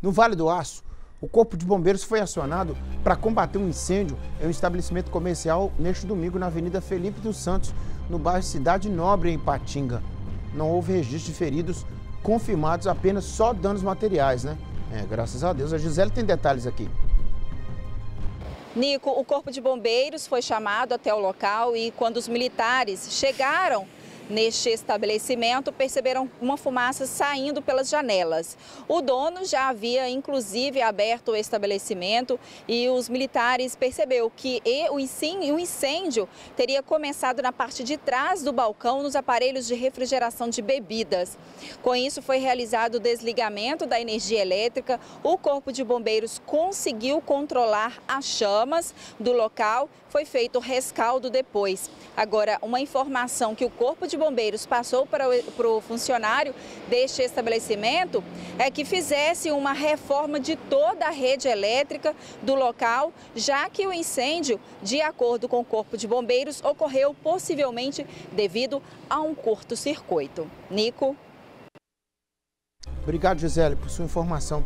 No Vale do Aço, o Corpo de Bombeiros foi acionado para combater um incêndio em um estabelecimento comercial neste domingo na Avenida Felipe dos Santos, no bairro Cidade Nobre, em Ipatinga. Não houve registro de feridos confirmados, apenas só danos materiais, né? Graças a Deus. A Gisele tem detalhes aqui. Nico, o Corpo de Bombeiros foi chamado até o local e quando os militares chegaram neste estabelecimento, perceberam uma fumaça saindo pelas janelas. O dono já havia, inclusive, aberto o estabelecimento e os militares perceberam que o incêndio teria começado na parte de trás do balcão, nos aparelhos de refrigeração de bebidas. Com isso, foi realizado o desligamento da energia elétrica. O Corpo de Bombeiros conseguiu controlar as chamas do local. Foi feito o rescaldo depois. Agora, uma informação que o Corpo de Bombeiros passou para o funcionário deste estabelecimento é que fizesse uma reforma de toda a rede elétrica do local, já que o incêndio, de acordo com o Corpo de Bombeiros, ocorreu possivelmente devido a um curto-circuito. Nico. Obrigado, Gisele, por sua informação.